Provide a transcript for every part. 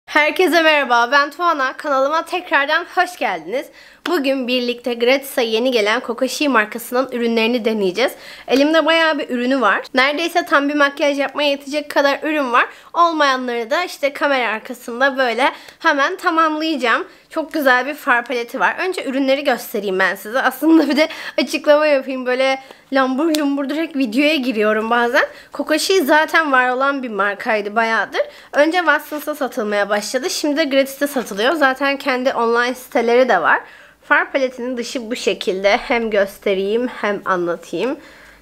Herkese merhaba, ben Tuana. Kanalıma tekrardan hoş geldiniz. Bugün birlikte Gratis'a yeni gelen Kokoshi markasının ürünlerini deneyeceğiz. Elimde bayağı bir ürünü var. Neredeyse tam bir makyaj yapmaya yetecek kadar ürün var. Olmayanları da işte kamera arkasında böyle hemen tamamlayacağım. Çok güzel bir far paleti var. Önce ürünleri göstereyim ben size. Aslında bir de açıklama yapayım. Böyle lambur lumbur direkt videoya giriyorum bazen. Kokoshi zaten var olan bir markaydı bayağıdır. Önce Watsons'ta satılmaya başladı. Şimdi de Gratis'te satılıyor. Zaten kendi online siteleri de var. Far paletinin dışı bu şekilde. Hem göstereyim hem anlatayım.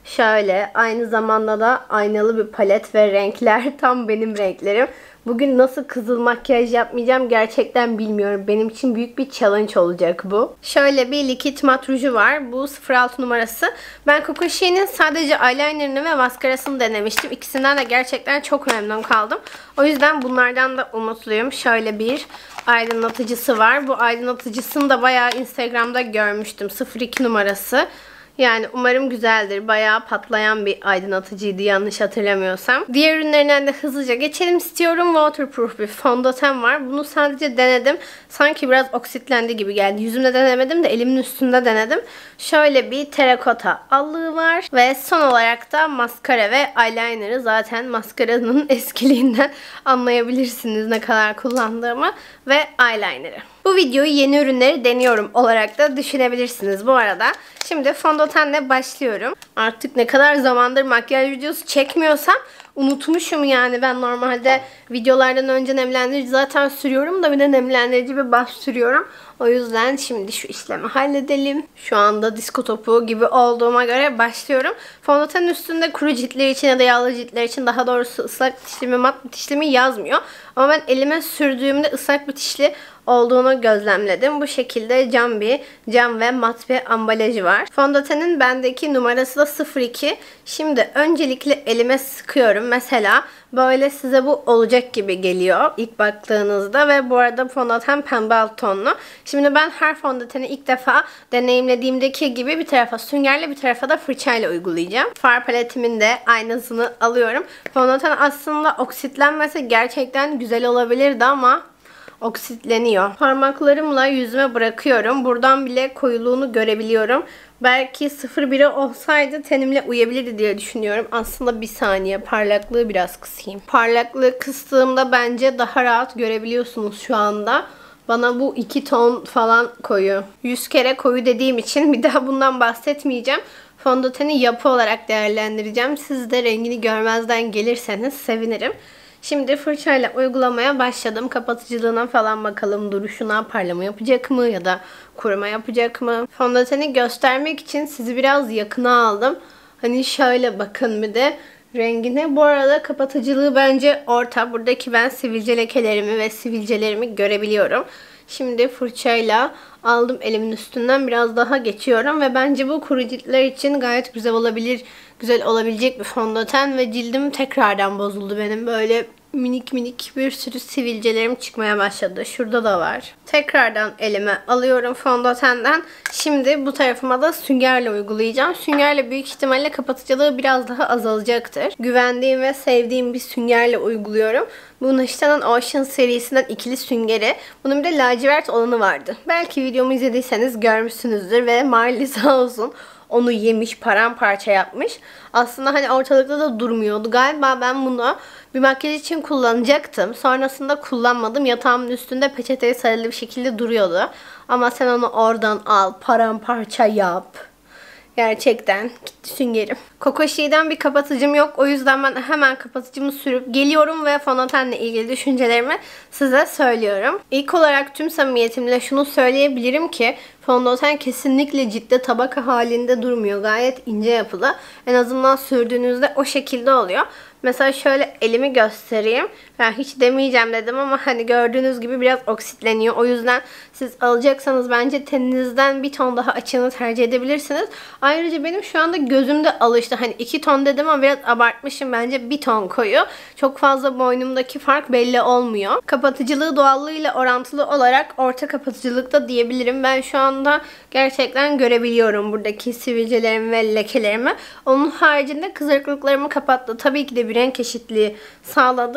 Şöyle aynı zamanda da aynalı bir palet ve renkler tam benim renklerim. Bugün nasıl kızıl makyaj yapmayacağım gerçekten bilmiyorum. Benim için büyük bir challenge olacak bu. Şöyle bir likit mat ruju var. Bu 06 numarası. Ben Kokoshi'nin sadece eyelinerını ve maskarasını denemiştim. İkisinden de gerçekten çok memnun kaldım. O yüzden bunlardan da umutluyum. Şöyle bir aydınlatıcısı var. Bu aydınlatıcısını da bayağı Instagram'da görmüştüm. 02 numarası. Yani umarım güzeldir. Bayağı patlayan bir aydınlatıcıydı yanlış hatırlamıyorsam. Diğer ürünlerinden de hızlıca geçelim istiyorum. Waterproof bir fondöten var. Bunu sadece denedim. Sanki biraz oksitlendi gibi geldi. Yüzümde denemedim de elimin üstünde denedim. Şöyle bir terakota allığı var. Ve son olarak da maskara ve eyeliner'ı. Zaten maskaranın eskiliğinden anlayabilirsiniz ne kadar kullandığımı. Ve eyeliner'ı. Bu videoyu yeni ürünleri deniyorum olarak da düşünebilirsiniz bu arada. Şimdi fondötenle başlıyorum. Artık ne kadar zamandır makyaj videosu çekmiyorsam unutmuşum yani. Ben normalde videolardan önce nemlendirici zaten sürüyorum da bir de nemlendirici bir baz sürüyorum. O yüzden şimdi şu işlemi halledelim. Şu anda disko topu gibi olduğuma göre başlıyorum. Fondötenin üstünde kuru ciltler için ya da yağlı ciltler için, daha doğrusu ıslak bitişli mi mat bitişli mi yazmıyor. Ama ben elime sürdüğümde ıslak bitişli olduğunu gözlemledim. Bu şekilde cam ve mat bir ambalajı var. Fondötenin bendeki numarası da 02. Şimdi öncelikle elime sıkıyorum. Mesela böyle size bu olacak gibi geliyor ilk baktığınızda ve bu arada fondöten pembe alt tonlu. Şimdi ben her fondöteni ilk defa deneyimlediğimdeki gibi bir tarafa süngerle bir tarafa da fırçayla uygulayacağım. Far paletimin de aynasını alıyorum. Fondöten aslında oksitlenmese gerçekten güzel olabilirdi ama oksitleniyor. Parmaklarımla yüzüme bırakıyorum. Buradan bile koyuluğunu görebiliyorum. Belki 0,1'e olsaydı tenimle uyabilirdi diye düşünüyorum. Aslında bir saniye parlaklığı biraz kısayım. Parlaklığı kıstığımda bence daha rahat görebiliyorsunuz şu anda. Bana bu 2 ton falan koyu. 100 kere koyu dediğim için bir daha bundan bahsetmeyeceğim. Fondöteni yapı olarak değerlendireceğim. Siz de rengini görmezden gelirseniz sevinirim. Şimdi fırçayla uygulamaya başladım. Kapatıcılığına falan bakalım. Duruşuna parlama yapacak mı ya da kuruma yapacak mı? Fondöteni göstermek için sizi biraz yakına aldım. Hani şöyle bakın bir de rengine. Bu arada kapatıcılığı bence orta. Buradaki ben sivilce lekelerimi ve sivilcelerimi görebiliyorum. Şimdi fırçayla aldım elimin üstünden, biraz daha geçiyorum ve bence bu kuru ciltler için gayet güzel olabilir. Güzel olabilecek bir fondöten ve cildim tekrardan bozuldu benim. Böyle minik minik bir sürü sivilcelerim çıkmaya başladı. Şurada da var. Tekrardan elime alıyorum fondötenden. Şimdi bu tarafıma da süngerle uygulayacağım. Süngerle büyük ihtimalle kapatıcılığı biraz daha azalacaktır. Güvendiğim ve sevdiğim bir süngerle uyguluyorum. Bu Nişta'nın Ocean serisinden ikili süngeri. Bunun bir de lacivert olanı vardı. Belki videomu izlediyseniz görmüşsünüzdür ve Marley sağ olsun onu yemiş, paramparça yapmış. Aslında hani ortalıkta da durmuyordu. Galiba ben bunu bir makyaj için kullanacaktım. Sonrasında kullanmadım. Yatağımın üstünde peçeteye sarılı bir şekilde duruyordu. Ama sen onu oradan al, paramparça yap. Gerçekten gitti süngerim. Kokoshi'den bir kapatıcım yok. O yüzden ben hemen kapatıcımı sürüp geliyorum ve fondötenle ilgili düşüncelerimi size söylüyorum. İlk olarak tüm samimiyetimle şunu söyleyebilirim ki fondöten kesinlikle ciltte tabaka halinde durmuyor. Gayet ince yapılı. En azından sürdüğünüzde o şekilde oluyor. Mesela şöyle elimi göstereyim. Ben hiç demeyeceğim dedim ama hani gördüğünüz gibi biraz oksitleniyor. O yüzden siz alacaksanız bence teninizden bir ton daha açığını tercih edebilirsiniz. Ayrıca benim şu anda gözümde alıştı. Hani 2 ton dedim ama biraz abartmışım. Bence 1 ton koyu. Çok fazla boynumdaki fark belli olmuyor. Kapatıcılığı doğallığıyla orantılı olarak orta kapatıcılıkta diyebilirim. Ben şu anda gerçekten görebiliyorum buradaki sivilcelerimi ve lekelerimi. Onun haricinde kızarıklıklarımı kapattı. Tabii ki de bir renk eşitliği sağladı. Videonun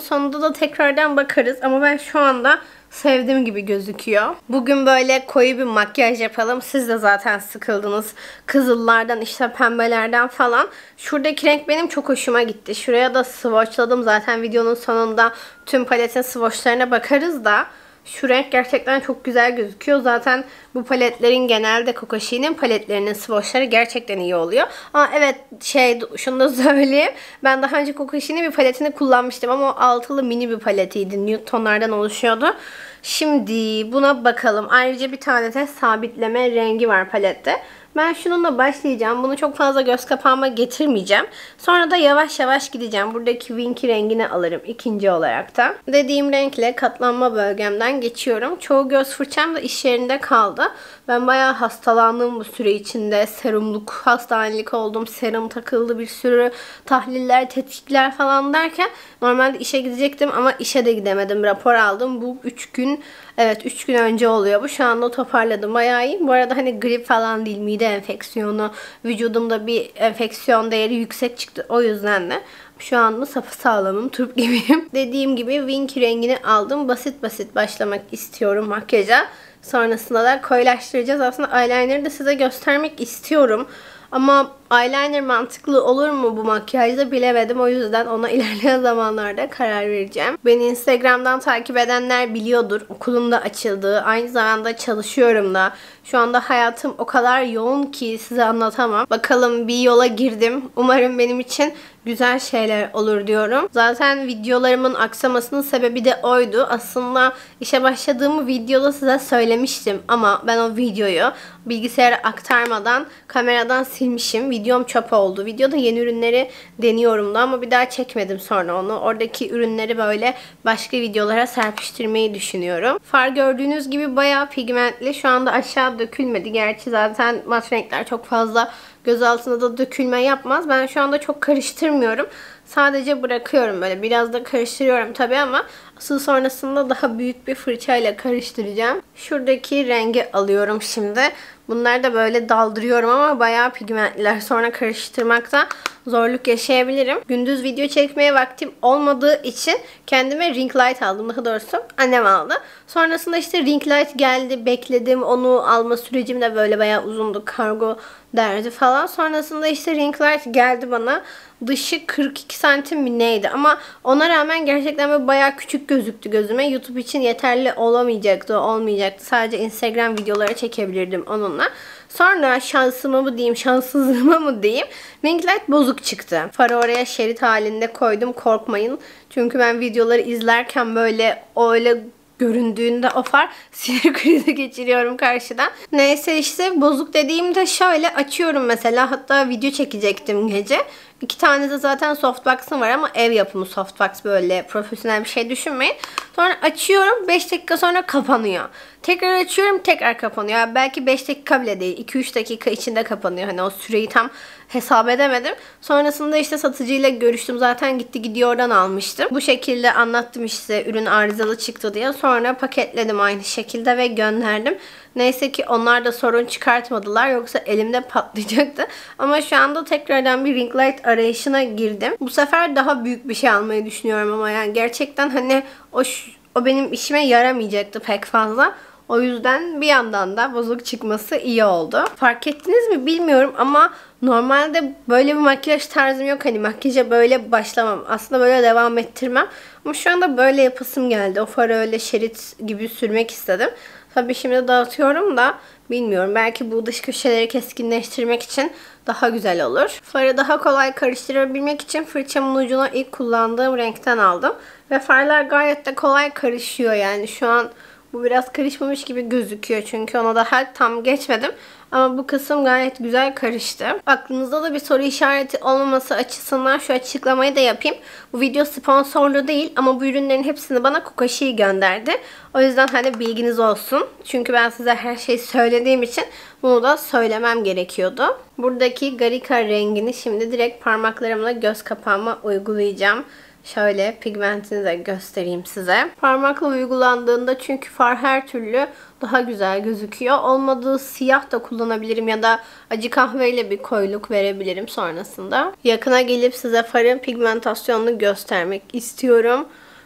sonunda da tekrardan bakarız ama ben şu anda sevdiğim gibi gözüküyor. Bugün böyle koyu bir makyaj yapalım. Siz de zaten sıkıldınız. Kızıllardan, işte pembelerden falan. Şuradaki renk benim çok hoşuma gitti. Şuraya da swatchladım. Zaten videonun sonunda tüm paletin swatchlarına bakarız da. Şu renk gerçekten çok güzel gözüküyor. Zaten bu paletlerin genelde Coco She'nin paletlerinin swatchları gerçekten iyi oluyor. Aa evet, şunu da söyleyeyim. Ben daha önce Coco She'nin bir paletini kullanmıştım ama o altılı mini bir paletiydi. Nude tonlardan oluşuyordu. Şimdi buna bakalım. Ayrıca bir tane de sabitleme rengi var palette. Ben şununla başlayacağım. Bunu çok fazla göz kapağıma getirmeyeceğim. Sonra da yavaş yavaş gideceğim. Buradaki Winky rengini alırım ikinci olarak da. Dediğim renkle katlanma bölgemden geçiyorum. Çoğu göz fırçam da iş yerinde kaldı. Ben bayağı hastalandım bu süre içinde. Serumluk, hastanelik oldum. Serum takıldı, bir sürü tahliller, tetkikler falan derken normalde işe gidecektim ama işe de gidemedim. Rapor aldım. Bu 3 gün, evet 3 gün önce oluyor bu. Şu anda toparladım. Bayağı iyi. Bu arada hani grip falan değil, mide enfeksiyonu. Vücudumda bir enfeksiyon değeri yüksek çıktı. O yüzden de şu anda sapasağlamım, turp gibiyim. Dediğim gibi Winky rengini aldım. Basit basit başlamak istiyorum makyaja. Sonrasında da koyulaştıracağız. Aslında eyeliner'ı da size göstermek istiyorum. Ama eyeliner mantıklı olur mu bu makyajda bilemedim. O yüzden ona ilerleyen zamanlarda karar vereceğim. Beni Instagram'dan takip edenler biliyordur. Okulum da açıldı. Aynı zamanda çalışıyorum da. Şu anda hayatım o kadar yoğun ki size anlatamam. Bakalım, bir yola girdim. Umarım benim için güzel şeyler olur diyorum. Zaten videolarımın aksamasının sebebi de oydu. Aslında işe başladığımı videoda size söylemiştim. Ama ben o videoyu bilgisayara aktarmadan kameradan silmişim. Videom çöp oldu. Videoda yeni ürünleri deniyorum da ama bir daha çekmedim sonra onu. Oradaki ürünleri böyle başka videolara serpiştirmeyi düşünüyorum. Far gördüğünüz gibi bayağı pigmentli. Şu anda aşağı dökülmedi. Gerçi zaten mat renkler çok fazla göz altında da dökülme yapmaz. Ben şu anda çok karıştırmıyorum. Sadece bırakıyorum böyle. Biraz da karıştırıyorum tabii ama asıl sonrasında daha büyük bir fırçayla karıştıracağım. Şuradaki rengi alıyorum şimdi. Bunları da böyle daldırıyorum ama bayağı pigmentliler. Sonra karıştırmakta zorluk yaşayabilirim. Gündüz video çekmeye vaktim olmadığı için kendime ring light aldım. Daha doğrusu annem aldı. Sonrasında işte ring light geldi. Bekledim. Onu alma sürecim de böyle bayağı uzundu. Kargo derdi falan. Sonrasında işte ring light geldi bana. Dışı 42 santim mi neydi? Ama ona rağmen gerçekten böyle bayağı küçük gözüktü gözüme. YouTube için yeterli olamayacaktı, olmayacaktı. Sadece Instagram videoları çekebilirdim onunla. Sonra şansıma mı diyeyim, şanssızlığıma mı diyeyim, ring light bozuk çıktı. Farı oraya şerit halinde koydum, korkmayın. Çünkü ben videoları izlerken böyle öyle göründüğünde o far sinir krizi geçiriyorum karşıdan. Neyse işte bozuk dediğimde şöyle açıyorum mesela. Hatta video çekecektim gece. 2 tane de zaten softbox'ım var ama ev yapımı softbox, böyle profesyonel bir şey düşünmeyin. Sonra açıyorum, 5 dakika sonra kapanıyor. Tekrar açıyorum, tekrar kapanıyor. Yani belki 5 dakika bile değil, 2-3 dakika içinde kapanıyor. Hani o süreyi tam hesap edemedim. Sonrasında işte satıcıyla görüştüm. Zaten gitti gidiyor oradan almıştım. Bu şekilde anlattım işte, ürün arızalı çıktı diye. Sonra paketledim aynı şekilde ve gönderdim. Neyse ki onlar da sorun çıkartmadılar. Yoksa elimde patlayacaktı. Ama şu anda tekrardan bir ring light arayışına girdim. Bu sefer daha büyük bir şey almayı düşünüyorum ama yani gerçekten hani o benim işime yaramayacaktı pek fazla. O yüzden bir yandan da bozuk çıkması iyi oldu. Fark ettiniz mi bilmiyorum ama normalde böyle bir makyaj tarzım yok. Hani makyaja böyle başlamam. Aslında böyle devam ettirmem. Ama şu anda böyle yapasım geldi. O farı öyle şerit gibi sürmek istedim. Tabii şimdi dağıtıyorum da bilmiyorum. Belki bu dış köşeleri keskinleştirmek için daha güzel olur. Farı daha kolay karıştırabilmek için fırçamın ucuna ilk kullandığım renkten aldım. Ve farlar gayet de kolay karışıyor. Yani şu an bu biraz karışmamış gibi gözüküyor. Çünkü ona daha tam geçmedim. Ama bu kısım gayet güzel karıştı. Aklınızda da bir soru işareti olmaması açısından şu açıklamayı da yapayım. Bu video sponsorlu değil ama bu ürünlerin hepsini bana Coco She gönderdi. O yüzden hani bilginiz olsun. Çünkü ben size her şeyi söylediğim için bunu da söylemem gerekiyordu. Buradaki Garika rengini şimdi direkt parmaklarımla göz kapağıma uygulayacağım. Şöyle pigmentini de göstereyim size. Parmakla uygulandığında çünkü far her türlü daha güzel gözüküyor. Olmadığı siyah da kullanabilirim ya da acı kahveyle bir koyuluk verebilirim sonrasında. Yakına gelip size farın pigmentasyonunu göstermek istiyorum.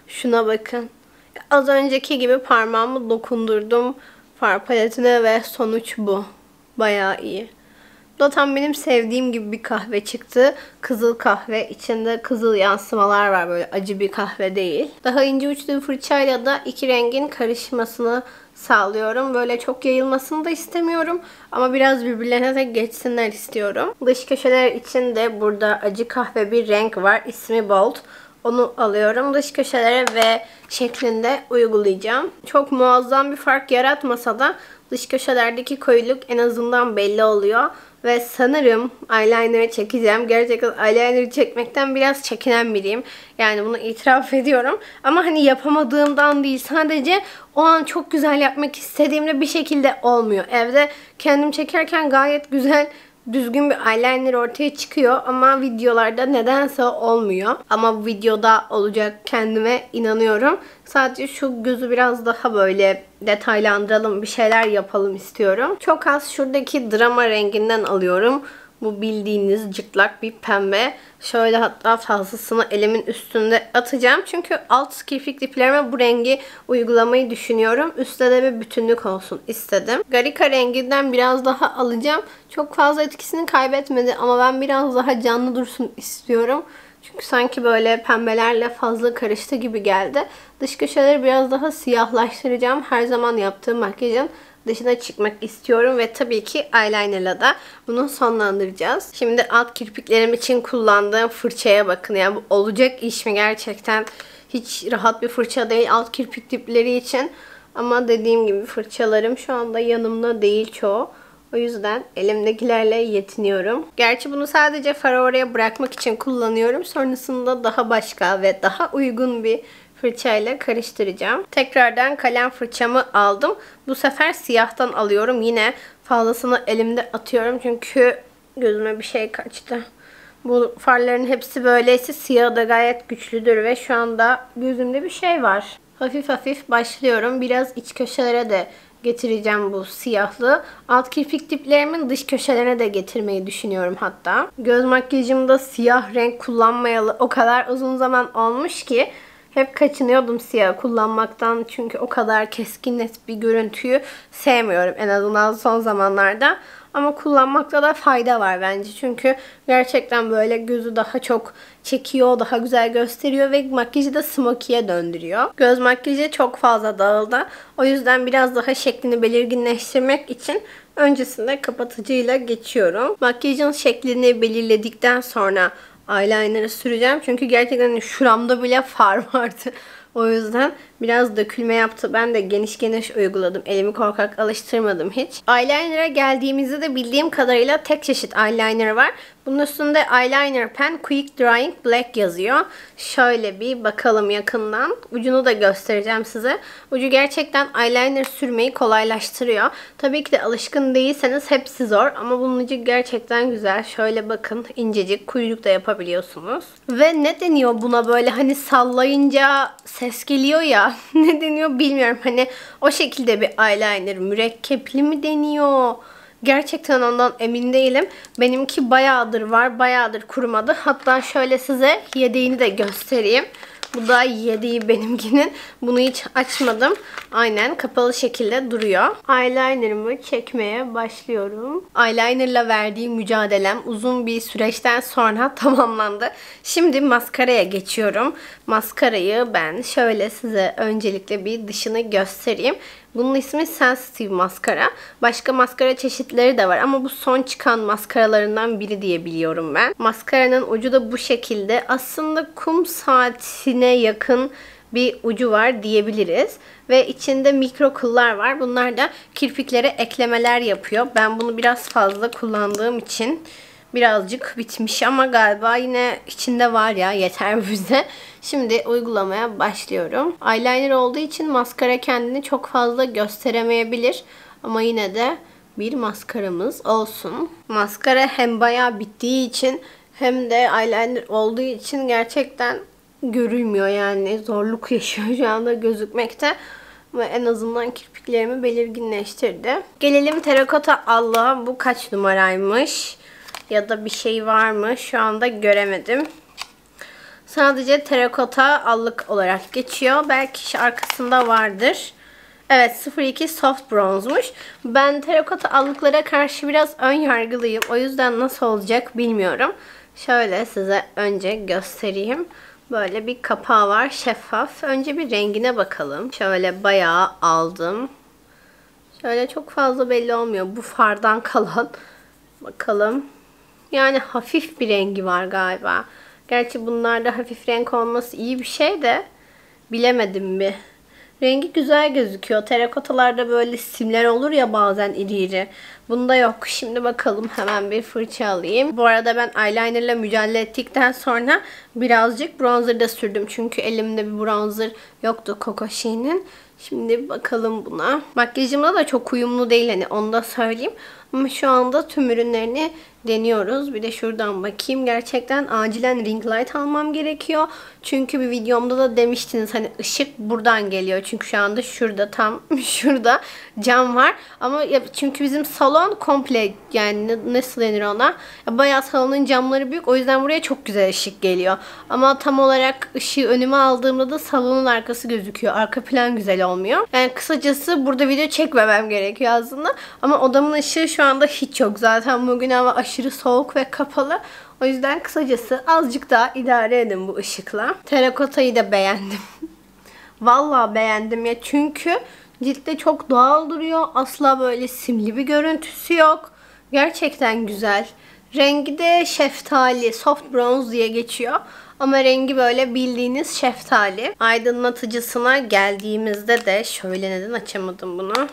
Şuna bakın. Az önceki gibi parmağımı dokundurdum far paletine ve sonuç bu. Bayağı iyi. Bu da tam benim sevdiğim gibi bir kahve çıktı. Kızıl kahve. İçinde kızıl yansımalar var. Böyle acı bir kahve değil. Daha ince uçlu bir fırçayla da iki rengin karışmasını sağlıyorum. Böyle çok yayılmasını da istemiyorum. Ama biraz birbirlerine de geçsinler istiyorum. Dış köşeler için de burada acı kahve bir renk var. İsmi Bold. Onu alıyorum dış köşelere ve şeklinde uygulayacağım. Çok muazzam bir fark yaratmasa da dış köşelerdeki koyuluk en azından belli oluyor. Ve sanırım eyeliner'ı çekeceğim. Gerçekten eyeliner'ı çekmekten biraz çekinen biriyim. Yani bunu itiraf ediyorum. Ama hani yapamadığımdan değil. Sadece o an çok güzel yapmak istediğimde bir şekilde olmuyor. Evde kendim çekerken gayet güzel, düzgün bir eyeliner ortaya çıkıyor ama videolarda nedense olmuyor. Ama videoda olacak, kendime inanıyorum. Sadece şu gözü biraz daha böyle detaylandıralım, bir şeyler yapalım istiyorum. Çok az şuradaki drama renginden alıyorum. Bu bildiğiniz cırtlak bir pembe. Şöyle hatta fazlasını elimin üstünde atacağım. Çünkü alt kirpik diplerime bu rengi uygulamayı düşünüyorum. Üstte de bir bütünlük olsun istedim. Garika renginden biraz daha alacağım. Çok fazla etkisini kaybetmedi ama ben biraz daha canlı dursun istiyorum. Çünkü sanki böyle pembelerle fazla karıştı gibi geldi. Dış köşeleri biraz daha siyahlaştıracağım. Her zaman yaptığım makyajın dışına çıkmak istiyorum ve tabii ki eyelinerla da bunu sonlandıracağız. Şimdi alt kirpiklerim için kullandığım fırçaya bakın. Yani bu olacak iş mi gerçekten? Hiç rahat bir fırça değil alt kirpik dipleri için. Ama dediğim gibi fırçalarım şu anda yanımda değil çoğu. O yüzden elimdekilerle yetiniyorum. Gerçi bunu sadece farı oraya bırakmak için kullanıyorum. Sonrasında daha başka ve daha uygun bir fırçayla karıştıracağım. Tekrardan kalem fırçamı aldım. Bu sefer siyahtan alıyorum. Yine fazlasını elimde atıyorum. Çünkü gözüme bir şey kaçtı. Bu farların hepsi böyleyse siyahı da gayet güçlüdür ve şu anda gözümde bir şey var. Hafif hafif başlıyorum. Biraz iç köşelere de getireceğim bu siyahlığı. Alt kirpik diplerimin dış köşelerine de getirmeyi düşünüyorum hatta. Göz makyajımda siyah renk kullanmayalı o kadar uzun zaman olmuş ki hep kaçınıyordum siyah kullanmaktan. Çünkü o kadar keskin net bir görüntüyü sevmiyorum en azından son zamanlarda. Ama kullanmakta da fayda var bence. Çünkü gerçekten böyle gözü daha çok çekiyor, daha güzel gösteriyor ve makyajı da smoky'ye döndürüyor. Göz makyajı çok fazla dağıldı. O yüzden biraz daha şeklini belirginleştirmek için öncesinde kapatıcıyla geçiyorum. Makyajın şeklini belirledikten sonra eyeliner'ı süreceğim. Çünkü gerçekten şuramda bile far vardı. O yüzden biraz dökülme yaptı. Ben de geniş geniş uyguladım. Elimi korkak alıştırmadım hiç. Eyeliner'a geldiğimizde de bildiğim kadarıyla tek çeşit eyeliner var. Bunun üstünde Eyeliner Pen Quick Drying Black yazıyor. Şöyle bir bakalım yakından. Ucunu da göstereceğim size. Ucu gerçekten eyeliner sürmeyi kolaylaştırıyor. Tabii ki de alışkın değilseniz hepsi zor. Ama bunun ucu gerçekten güzel. Şöyle bakın incecik kuyruk da yapabiliyorsunuz. Ve ne deniyor buna böyle hani sallayınca ses geliyor ya. Ne deniyor bilmiyorum. Hani o şekilde bir eyeliner. Mürekkepli mi deniyor? Gerçekten ondan emin değilim. Benimki bayağıdır var. Bayağıdır kurumadı. Hatta şöyle size yedeğini de göstereyim. Bu da yedeği benimkinin. Bunu hiç açmadım. Aynen kapalı şekilde duruyor. Eyelinerımı çekmeye başlıyorum. Eyelinerla verdiğim mücadelem uzun bir süreçten sonra tamamlandı. Şimdi maskaraya geçiyorum. Maskarayı ben şöyle size öncelikle bir dışını göstereyim. Bunun ismi Sensitive maskara. Başka maskara çeşitleri de var ama bu son çıkan maskaralarından biri diye biliyorum ben. Maskaranın ucu da bu şekilde. Aslında kum saatine yakın bir ucu var diyebiliriz. Ve içinde mikro kıllar var. Bunlar da kirpiklere eklemeler yapıyor. Ben bunu biraz fazla kullandığım için birazcık bitmiş ama galiba yine içinde var ya, yeter bize. Şimdi uygulamaya başlıyorum. Eyeliner olduğu için maskara kendini çok fazla gösteremeyebilir. Ama yine de bir maskaramız olsun. Maskara hem bayağı bittiği için hem de eyeliner olduğu için gerçekten görülmüyor yani. Zorluk yaşıyor şu anda gözükmekte. Ama en azından kirpiklerimi belirginleştirdi. Gelelim terakota Allah'a. Bu kaç numaraymış? Ya da bir şey var mı? Şu anda göremedim. Sadece terakota allık olarak geçiyor. Belki arkasında vardır. Evet, 02 soft bronzmuş. Ben terakota allıklara karşı biraz ön yargılıyım. O yüzden nasıl olacak bilmiyorum. Şöyle size önce göstereyim. Böyle bir kapağı var, şeffaf. Önce bir rengine bakalım. Şöyle bayağı aldım. Şöyle çok fazla belli olmuyor. Bu fardan kalan. Bakalım. Yani hafif bir rengi var galiba. Gerçi bunlarda hafif renk olması iyi bir şey de bilemedim bir. Rengi güzel gözüküyor. Terakotalarda böyle simler olur ya bazen iri iri. Bunda yok. Şimdi bakalım, hemen bir fırça alayım. Bu arada ben eyelinerla mücadele ettikten sonra birazcık bronzer da sürdüm. Çünkü elimde bir bronzer yoktu Coco She'nin. Şimdi bakalım buna. Makyajımda da çok uyumlu değil, hani onu da söyleyeyim. Ama şu anda tüm ürünlerini deniyoruz. Bir de şuradan bakayım. Gerçekten acilen ring light almam gerekiyor. Çünkü bir videomda da demiştiniz hani ışık buradan geliyor. Çünkü şu anda şurada, tam şurada cam var. Ama çünkü bizim salon komple, yani nasıl denir ona? Bayağı salonun camları büyük. O yüzden buraya çok güzel ışık geliyor. Ama tam olarak ışığı önüme aldığımda da salonun arkası gözüküyor. Arka plan güzel olmuyor. Yani kısacası burada video çekmemem gerekiyor aslında. Ama odamın ışığı şu anda hiç yok. Zaten bugün hava aşırı soğuk ve kapalı. O yüzden kısacası azıcık daha idare edin bu ışıkla. Terakotayı da beğendim. Vallahi beğendim ya. Çünkü ciltte çok doğal duruyor. Asla böyle simli bir görüntüsü yok. Gerçekten güzel. Rengi de şeftali, soft bronze diye geçiyor. Ama rengi böyle bildiğiniz şeftali. Aydınlatıcısına geldiğimizde de şöyle, neden açamadım bunu?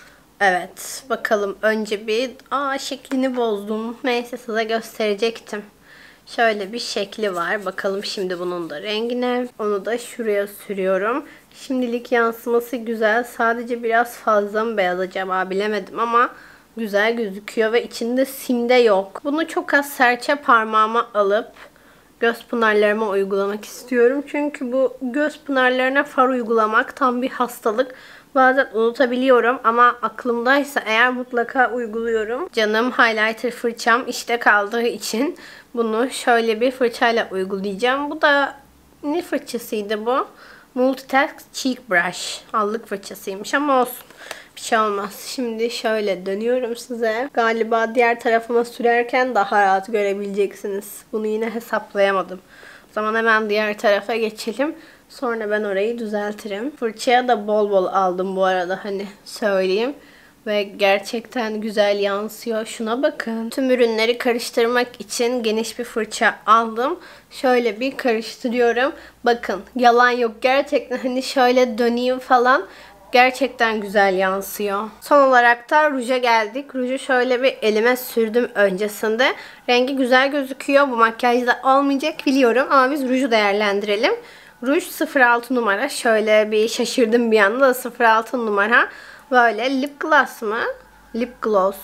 Evet, bakalım önce bir şeklini bozdum. Neyse, size gösterecektim. Şöyle bir şekli var. Bakalım şimdi bunun da rengine. Onu da şuraya sürüyorum. Şimdilik yansıması güzel. Sadece biraz fazla mı beyaz acaba bilemedim ama güzel gözüküyor ve içinde sim de yok. Bunu çok az serçe parmağıma alıp göz pınarlarıma uygulamak istiyorum. Çünkü bu göz pınarlarına far uygulamak tam bir hastalık. Bazen unutabiliyorum ama aklımdaysa eğer mutlaka uyguluyorum. Canım highlighter fırçam işte kaldığı için bunu şöyle bir fırçayla uygulayacağım. Bu da ne fırçasıydı bu? Multitask Cheek Brush. Allık fırçasıymış ama olsun. Bir şey olmaz. Şimdi şöyle dönüyorum size. Galiba diğer tarafıma sürerken daha rahat görebileceksiniz. Bunu yine hesaplayamadım. O zaman hemen diğer tarafa geçelim. Sonra ben orayı düzeltirim. Fırçaya da bol bol aldım bu arada, hani söyleyeyim. Ve gerçekten güzel yansıyor. Şuna bakın. Tüm ürünleri karıştırmak için geniş bir fırça aldım. Şöyle bir karıştırıyorum. Bakın, yalan yok. Gerçekten hani şöyle döneyim falan. Gerçekten güzel yansıyor. Son olarak da ruja geldik. Ruju şöyle bir elime sürdüm öncesinde. Rengi güzel gözüküyor. Bu makyajda olmayacak biliyorum ama biz ruju değerlendirelim. Ruj 06 numara. Şöyle bir şaşırdım bir anda da 06 numara. Böyle lip gloss mı? Lip gloss.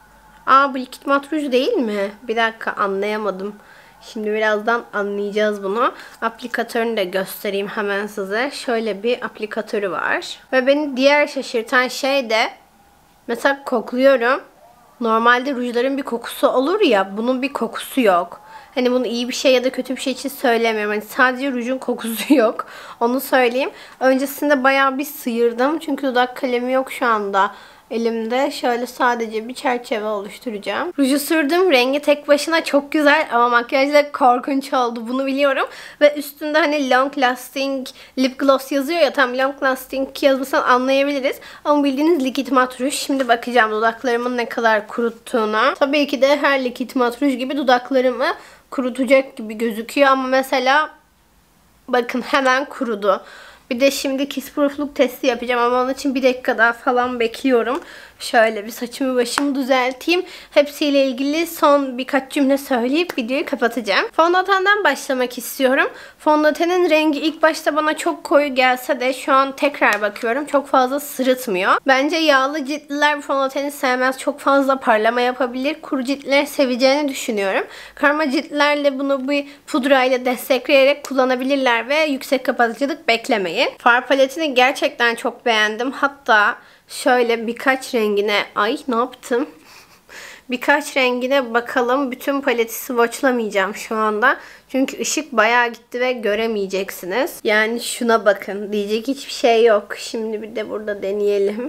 Bu likit mat ruj değil mi? Bir dakika, anlayamadım. Şimdi birazdan anlayacağız bunu. Aplikatörünü de göstereyim hemen size. Şöyle bir aplikatörü var. Ve beni diğer şaşırtan şey de mesela kokluyorum. Normalde rujların bir kokusu olur ya, bunun bir kokusu yok. Hani bunu iyi bir şey ya da kötü bir şey için söylemiyorum. Hani sadece rujun kokusu yok. Onu söyleyeyim. Öncesinde bayağı bir sıyırdım. Çünkü dudak kalemi yok şu anda elimde. Şöyle sadece bir çerçeve oluşturacağım. Ruju sürdüm. Rengi tek başına çok güzel ama makyajda korkunç oldu. Bunu biliyorum. Ve üstünde hani long lasting lip gloss yazıyor ya. Tam long lasting yazmasan anlayabiliriz. Ama bildiğiniz likit mat ruj. Şimdi bakacağım dudaklarımın ne kadar kuruttuğuna. Tabii ki de her likit mat ruj gibi dudaklarımı kurutacak gibi gözüküyor. Ama mesela bakın, hemen kurudu. Bir de şimdi kiss proof'luk testi yapacağım ama onun için bir dakika daha falan bekliyorum. Şöyle bir saçımı başımı düzelteyim. Hepsiyle ilgili son birkaç cümle söyleyip videoyu kapatacağım. Fondötenden başlamak istiyorum. Fondötenin rengi ilk başta bana çok koyu gelse de şu an tekrar bakıyorum. Çok fazla sırıtmıyor. Bence yağlı ciltliler bu fondöteni sevmez. Çok fazla parlama yapabilir. Kuru ciltliler seveceğini düşünüyorum. Karma ciltlilerle bunu bir pudrayla destekleyerek kullanabilirler ve yüksek kapatıcılık beklemeyin. Far paletini gerçekten çok beğendim. Hatta şöyle birkaç rengine... Ay, ne yaptım? Birkaç rengine bakalım. Bütün paleti swatchlamayacağım şu anda. Çünkü ışık bayağı gitti ve göremeyeceksiniz. Yani şuna bakın. Diyecek hiçbir şey yok. Şimdi bir de burada deneyelim.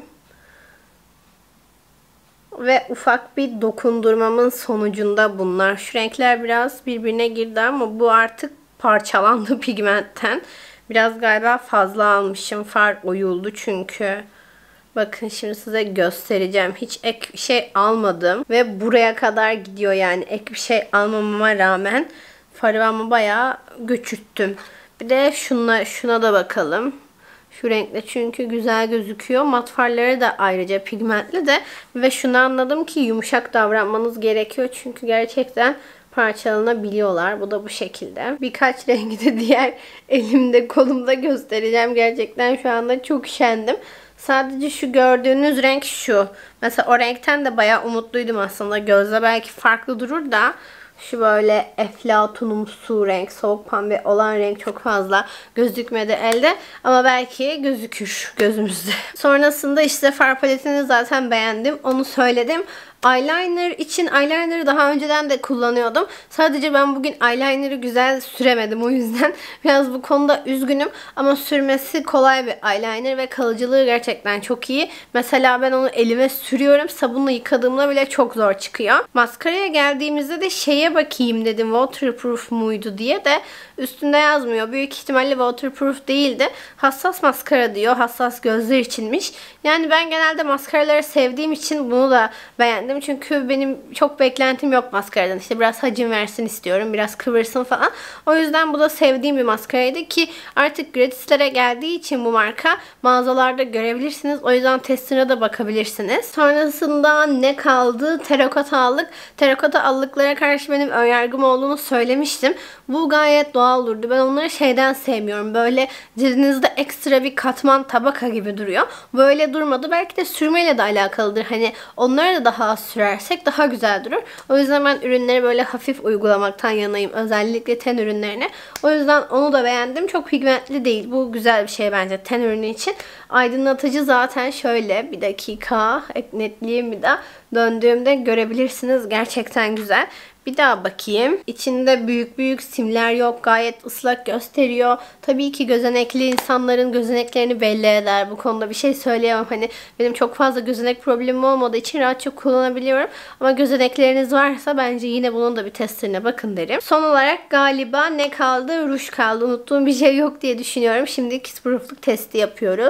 Ve ufak bir dokundurmamın sonucunda bunlar. Şu renkler biraz birbirine girdi ama bu artık parçalandı pigmentten. Biraz galiba fazla almışım. Far oyuldu çünkü. Bakın şimdi size göstereceğim. Hiç ek bir şey almadım. Ve buraya kadar gidiyor yani. Ek bir şey almamama rağmen farımı bayağı göçürttüm. Bir de şuna da bakalım. Şu renkle çünkü güzel gözüküyor. Mat farları da ayrıca pigmentli de. Ve şunu anladım ki yumuşak davranmanız gerekiyor. Çünkü gerçekten parçalanabiliyorlar. Bu da bu şekilde. Birkaç rengi de diğer elimde kolumda göstereceğim. Gerçekten şu anda çok üşendim. Sadece şu gördüğünüz renk şu. Mesela o renkten de bayağı umutluydum aslında. Gözde belki farklı durur da şu böyle eflatunumsu renk, soğuk pembe olan renk çok fazla gözükmedi elde. Ama belki gözükür gözümüzde. Sonrasında işte far paletini zaten beğendim. Onu söyledim. Eyeliner için eyeliner'ı daha önceden de kullanıyordum. Sadece ben bugün eyeliner'ı güzel süremedim. O yüzden biraz bu konuda üzgünüm. Ama sürmesi kolay bir eyeliner ve kalıcılığı gerçekten çok iyi. Mesela ben onu elime sürüyorum. Sabunla yıkadığımda bile çok zor çıkıyor. Maskaraya geldiğimizde de şeye bakayım dedim. Waterproof muydu diye de üstünde yazmıyor. Büyük ihtimalle waterproof değildi. Hassas maskara diyor. Hassas gözler içinmiş. Yani ben genelde maskaraları sevdiğim için bunu da beğendim. Çünkü benim çok beklentim yok maskaradan. İşte biraz hacim versin istiyorum. Biraz kıvırsın falan. O yüzden bu da sevdiğim bir maskaraydı ki artık gratislere geldiği için bu marka mağazalarda görebilirsiniz. O yüzden testine de bakabilirsiniz. Sonrasında ne kaldı? Terakota allık. Terakota allıklara karşı benim önyargım olduğunu söylemiştim. Bu gayet doğal olurdu. Ben onları şeyden sevmiyorum. Böyle cildinizde ekstra bir katman tabaka gibi duruyor. Böyle durmadı. Belki de sürmeyle de alakalıdır. Hani onları da daha az sürersek daha güzel durur. O yüzden ben ürünleri böyle hafif uygulamaktan yanayım. Özellikle ten ürünlerine. O yüzden onu da beğendim. Çok pigmentli değil. Bu güzel bir şey bence ten ürünü için. Aydınlatıcı zaten şöyle. Bir dakika. Netleyeyim bir daha. Döndüğümde görebilirsiniz. Gerçekten güzel. Bir daha bakayım. İçinde büyük büyük simler yok. Gayet ıslak gösteriyor. Tabii ki gözenekli insanların gözeneklerini belli eder. Bu konuda bir şey söyleyemem. Hani benim çok fazla gözenek problemim olmadığı için rahatça kullanabiliyorum. Ama gözenekleriniz varsa bence yine bunun da bir testine bakın derim. Son olarak galiba ne kaldı? Ruj kaldı. Unuttuğum bir şey yok diye düşünüyorum. Şimdi kiss proof'luk testi yapıyoruz.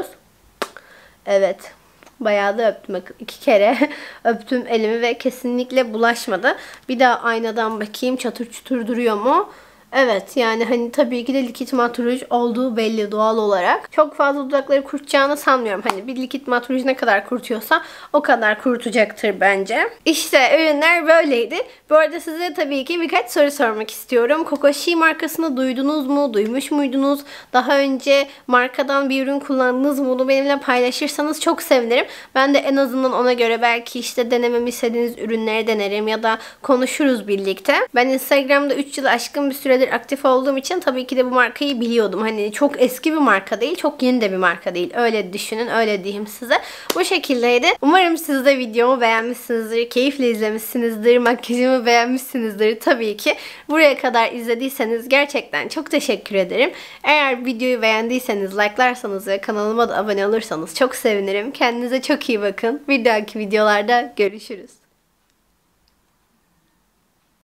Evet. Bayağı da öptüm. 2 kere öptüm elimi ve kesinlikle bulaşmadı. Bir daha aynadan bakayım. Çatır çutur duruyor mu? Evet yani hani tabii ki de likit mat ruj olduğu belli doğal olarak. Çok fazla dudakları kurutacağını sanmıyorum. Hani bir likit mat ruj ne kadar kurutuyorsa o kadar kurutacaktır bence. İşte ürünler böyleydi. Bu arada size tabii ki birkaç soru sormak istiyorum. Kokoshi markasını duydunuz mu? Duymuş muydunuz? Daha önce markadan bir ürün kullandınız mı? Bunu benimle paylaşırsanız çok sevinirim. Ben de en azından ona göre belki işte denememi istediğiniz ürünleri denerim ya da konuşuruz birlikte. Ben Instagram'da 3 yıl aşkın bir süredir aktif olduğum için tabii ki de bu markayı biliyordum. Hani çok eski bir marka değil, çok yeni de bir marka değil. Öyle düşünün, öyle diyeyim size. Bu şekildeydi. Umarım siz de videomu beğenmişsinizdir, keyifle izlemişsinizdir, makyajımı beğenmişsinizdir tabii ki. Buraya kadar izlediyseniz gerçekten çok teşekkür ederim. Eğer videoyu beğendiyseniz like'larsanız ve kanalıma da abone olursanız çok sevinirim. Kendinize çok iyi bakın. Bir dahaki videolarda görüşürüz.